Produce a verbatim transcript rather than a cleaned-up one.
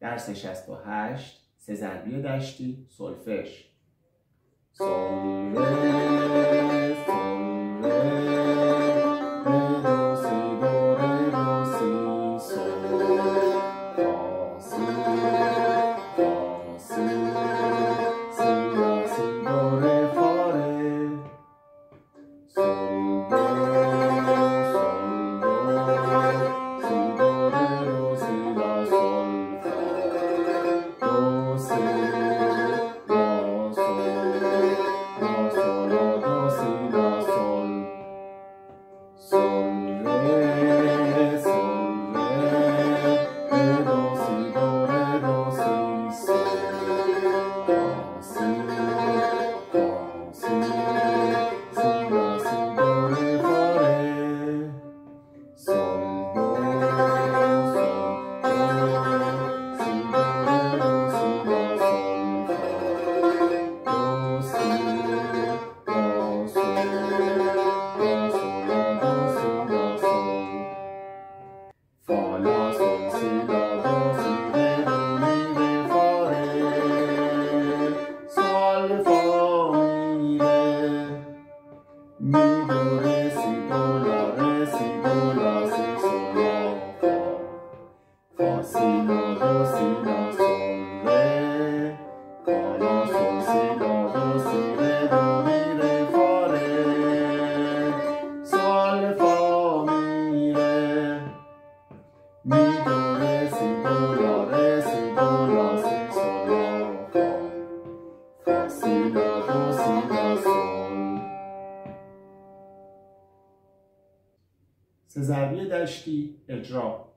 درس شصت و هشت سه ضربی دشتی سولفژ. سول ره سول ره ره دو سی دو ره دو سی سول فا سی فا سی سی لا سی دو ره فا ره سول دو سول دو سی دو ره دو سی لا سول فا دو سی سه ضربی دشتی اجرا.